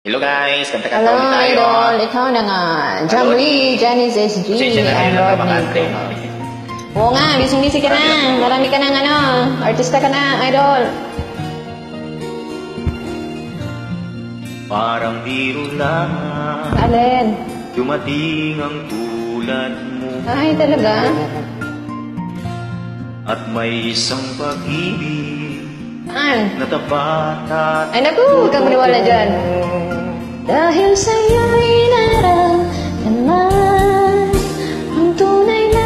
Hello guys, kanta-kanta Hello, ulit tayo. Idol. Ikaw na nga. Jamri, Genesis G, Pasensya na and rin na Rodney. napakante. Oo nga, busy-busy ka na. Marami ka ng artista ka na, Idol. Parang biro lang Alin? dumating ang tulad mo. Ay, talaga? At may isang pag-ibig Saan? na tapat at Ay, naku, huwag kang maniwala dyan. Dahil sa'yo'y naramdaman ang tunay na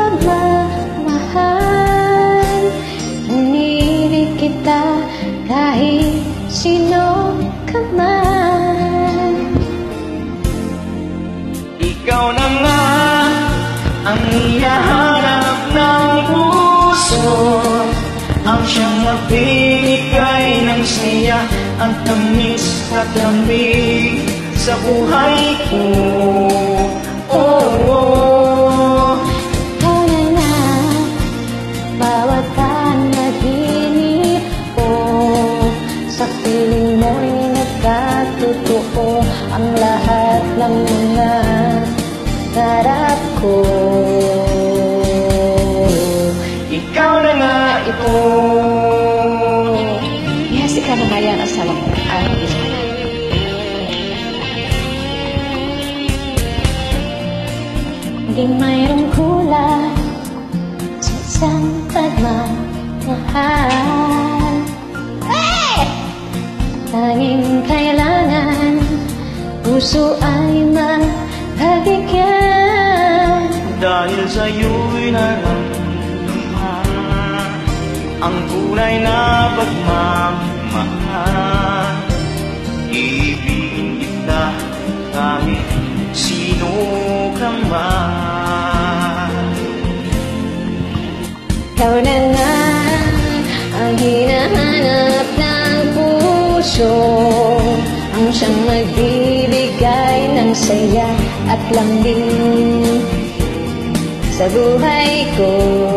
pagmamahal. Inibig kita kahit sino ka man. ikaw na nga ang hinahanap ng puso, ang siyang magbibigay ng saya at tamis at lamig sa buhay ko. Oh, oh. Ikaw na nga, bawat panaginip ko, sa piling mo'y nagkatotoo ang lahat ng mga darap ko. Ikaw na nga ito. Yes, ikaw na nga yan, asawa ko. Hindi mayroong kulang sa isang pagmamahal. Tanging kailangan puso ay magbigyan. Dahil sa'yo'y naramdaman ang kulay na pagmamahal. Ibigin kita kahit sino kang man. Ikaw na nga ang hinahanap ng puso, ang siyang magbibigay ng saya at lambing sa buhay ko.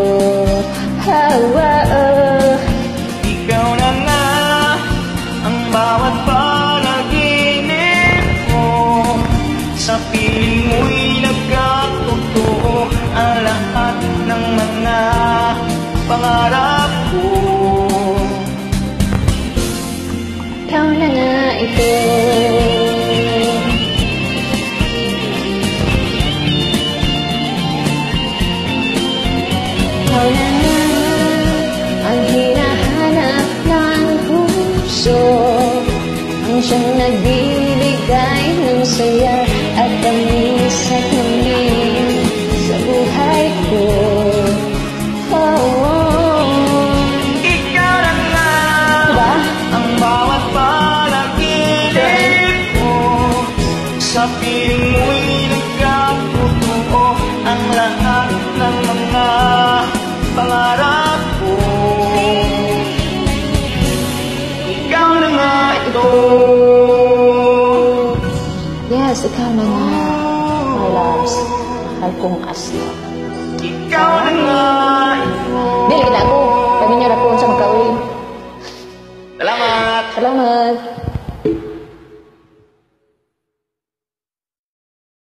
Ikaw na nga ang bawat panaginip ko, sa piling mo'y nagkatotoo ang lahat ng mga pangarap ko. Ikaw na nga ito. Ikaw na nga ang hinahanap ng puso, ang siyang nagbibigay ng saya at tamis at lamig sa buhay ko. Oh, oh. Ikaw na nga Diba? ang bawat panaginip ko, sa piling mo'y nagkatotoo ang lahat ng mga pangarap ko. Ikaw na nga ito. Yes, ikaw na nga, my loves. Mahal kong asla. Ikaw na nga ito. Dili na ako.